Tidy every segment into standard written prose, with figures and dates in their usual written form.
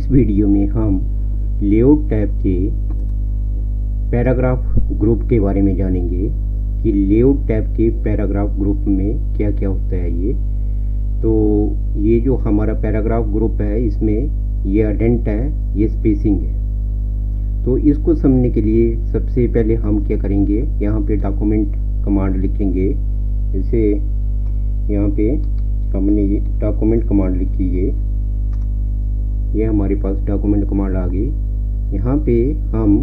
इस वीडियो में हम लेआउट टैब के पैराग्राफ ग्रुप के बारे में जानेंगे कि लेआउट टैब के पैराग्राफ ग्रुप में क्या क्या होता है। तो ये जो हमारा पैराग्राफ ग्रुप है, इसमें ये एडेंट है, ये स्पेसिंग है। तो इसको समझने के लिए सबसे पहले हम क्या करेंगे, यहाँ पे डॉक्यूमेंट कमांड लिखेंगे। जैसे यहाँ पे हमने ये डॉक्यूमेंट कमांड लिखी, ये हमारे पास डॉक्यूमेंट कमांड आ गई। यहाँ पे हम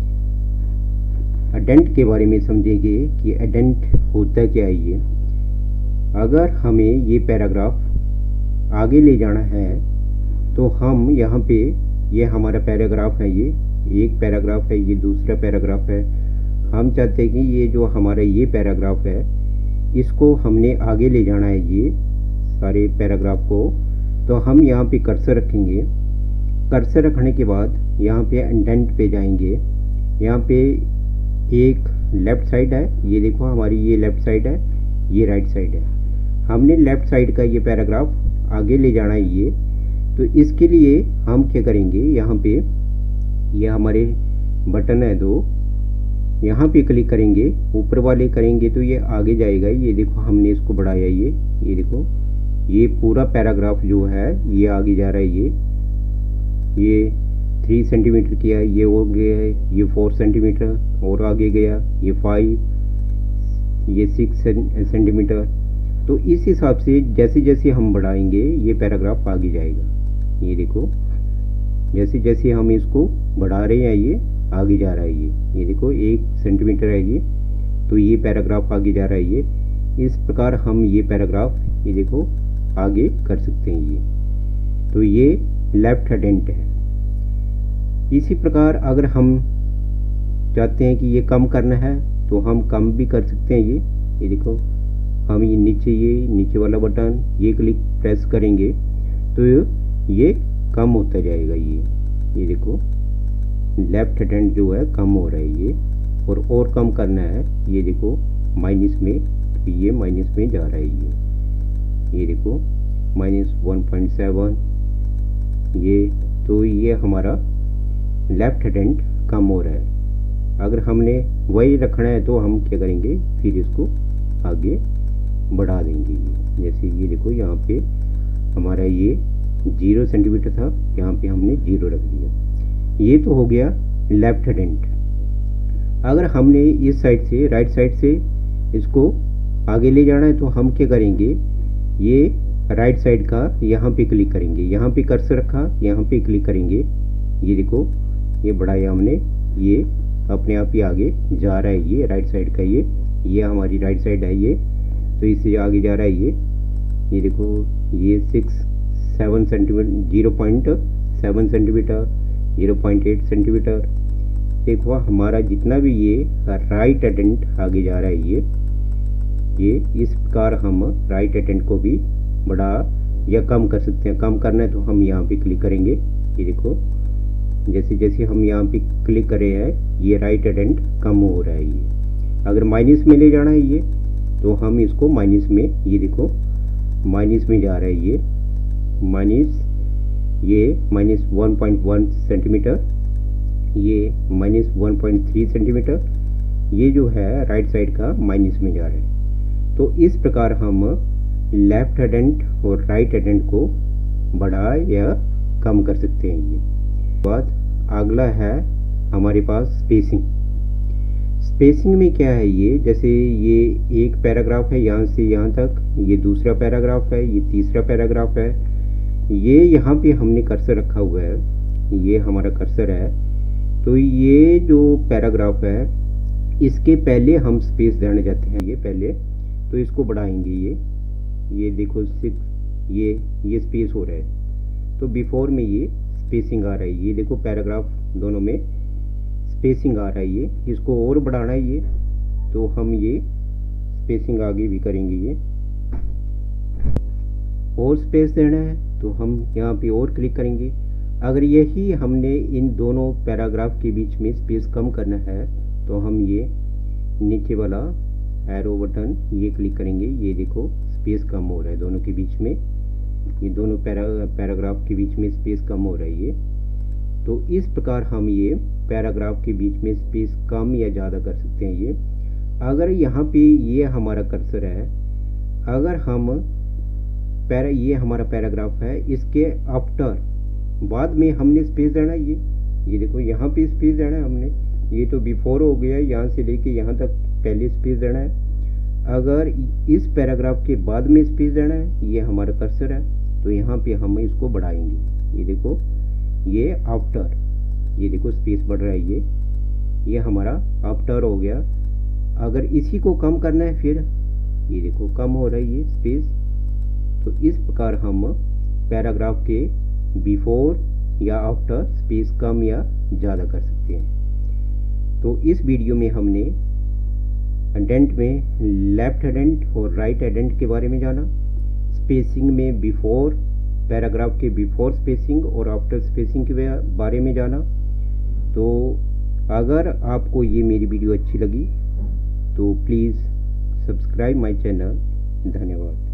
एडेंट के बारे में समझेंगे कि एडेंट होता क्या है। ये अगर हमें ये पैराग्राफ आगे ले जाना है तो हम यहाँ पे, ये हमारा पैराग्राफ है, ये एक पैराग्राफ है, ये दूसरा पैराग्राफ है। हम चाहते हैं कि ये जो हमारा ये पैराग्राफ है, इसको हमने आगे ले जाना है, ये सारे पैराग्राफ को। तो हम यहाँ पे कर्सर रखेंगे। कर्सर रखने के बाद यहाँ पे इंडेंट पे जाएंगे। यहाँ पे एक लेफ़्ट साइड है, ये देखो हमारी ये लेफ़्ट साइड है, ये राइट साइड है। हमने लेफ़्ट साइड का ये पैराग्राफ आगे ले जाना है ये। तो इसके लिए हम क्या करेंगे, यहाँ पे ये हमारे बटन है दो, यहाँ पे क्लिक करेंगे, ऊपर वाले करेंगे तो ये आगे जाएगा। ये देखो हमने इसको बढ़ाया, ये देखो ये पूरा पैराग्राफ जो है ये आगे जा रहा है। ये 3 सेंटीमीटर किया, ये हो गया है, ये 4 सेंटीमीटर और आगे गया, ये 5, ये 6 सेंटीमीटर। तो इस हिसाब से जैसे जैसे हम बढ़ाएंगे ये पैराग्राफ आगे जाएगा। ये देखो जैसे जैसे हम इसको बढ़ा रहे हैं ये आगे जा रहा है। ये देखो 1 सेंटीमीटर है ये, तो ये पैराग्राफ आगे जा रहा है। ये इस प्रकार हम ये पैराग्राफ ये देखो आगे कर सकते हैं। ये तो ये लेफ्ट एडेंट है। इसी प्रकार अगर हम चाहते हैं कि ये कम करना है तो हम कम भी कर सकते हैं। ये देखो हम ये नीचे वाला बटन ये क्लिक प्रेस करेंगे तो ये कम होता जाएगा। ये देखो लेफ्ट एडेंट जो है कम हो रहा है ये, और कम करना है। ये देखो माइनस में, तो ये माइनस में जा रहा है। ये देखो -1.7, ये तो ये हमारा लेफ्ट एडेंट कम हो रहा है। अगर हमने वही रखना है तो हम क्या करेंगे, फिर इसको आगे बढ़ा देंगे। जैसे ये देखो यहाँ पे हमारा ये 0 सेंटीमीटर था, यहाँ पे हमने 0 रख दिया। ये तो हो गया लेफ्ट एडेंट। अगर हमने इस साइड से, राइट साइड से इसको आगे ले जाना है तो हम क्या करेंगे, ये राइट साइड का यहाँ पे क्लिक करेंगे, यहाँ पे कर्सर रखा, यहाँ पे क्लिक करेंगे। ये देखो ये बढ़ाया हमने, ये अपने आप ही आगे जा रहा है। ये राइट साइड का ये हमारी राइट साइड है, ये तो इससे आगे जा रहा है। ये देखो ये 7 सेंटीमीटर, 0.7 सेंटीमीटर, 0.8 सेंटीमीटर। देखो हमारा जितना भी ये राइट एडेंट आगे जा रहा है। ये इस प्रकार हम राइट एडेंट को भी बढ़ा या कम कर सकते हैं। कम करना है तो हम यहाँ पे क्लिक करेंगे। ये देखो जैसे जैसे हम यहाँ पे क्लिक कर रहे हैं ये राइट एडेंट कम हो रहा है। ये अगर माइनस में ले जाना है ये, तो हम इसको माइनस में, ये देखो माइनस में जा रहा है। ये -1.1 सेंटीमीटर, ये -1.3 सेंटीमीटर, ये जो है राइट साइड का माइनस में जा रहा है। तो इस प्रकार हम लेफ्ट एडेंट और राइट एडेंट को बढ़ा या कम कर सकते हैं। ये बाद अगला है हमारे पास स्पेसिंग। स्पेसिंग में क्या है, ये जैसे ये एक पैराग्राफ है यहाँ से यहाँ तक, ये दूसरा पैराग्राफ है, ये तीसरा पैराग्राफ है। ये यहाँ पे हमने कर्सर रखा हुआ है, ये हमारा कर्सर है। तो ये जो पैराग्राफ है इसके पहले हम स्पेस देना चाहते हैं, ये पहले तो इसको बढ़ाएंगे। ये देखो 6, ये स्पेस हो रहा है, तो बिफोर में ये स्पेसिंग आ रहा है। ये देखो पैराग्राफ दोनों में स्पेसिंग आ रहा है। ये इसको और बढ़ाना है, ये तो हम ये स्पेसिंग आगे भी करेंगे। ये और स्पेस देना है तो हम यहाँ पे और क्लिक करेंगे। अगर यही हमने इन दोनों पैराग्राफ के बीच में स्पेस कम करना है तो हम ये नीचे वाला एरो बटन ये क्लिक करेंगे। ये देखो स्पेस कम हो रहा है दोनों के बीच में, ये दोनों पैराग्राफ के बीच में स्पेस कम हो रहा है। तो इस प्रकार हम ये पैराग्राफ के बीच में स्पेस कम या ज़्यादा कर सकते हैं। ये अगर यहाँ पे ये हमारा कर्सर है, अगर हम ये हमारा पैराग्राफ है, इसके आफ्टर बाद में हमने स्पेस देना है। ये देखो यहाँ पे स्पेस देना है हमने, ये तो बिफोर हो गया, यहाँ से लेके यहाँ तक पहले स्पेस देना है। अगर इस पैराग्राफ के बाद में स्पेस देना है, ये हमारा कर्सर है, तो यहाँ पे हम इसको बढ़ाएंगे। ये देखो ये आफ्टर, ये देखो स्पेस बढ़ रहा है, ये हमारा आफ्टर हो गया। अगर इसी को कम करना है फिर ये देखो कम हो रहा है ये स्पेस। तो इस प्रकार हम पैराग्राफ के बिफोर या आफ्टर स्पेस कम या ज़्यादा कर सकते हैं। तो इस वीडियो में हमने एडेंट में लेफ्ट एडेंट और राइट एडेंट के बारे में जाना, स्पेसिंग में बिफोर, पैराग्राफ के बिफोर स्पेसिंग और आफ्टर स्पेसिंग के बारे में जाना। तो अगर आपको ये मेरी वीडियो अच्छी लगी तो प्लीज़ सब्सक्राइब माय चैनल। धन्यवाद।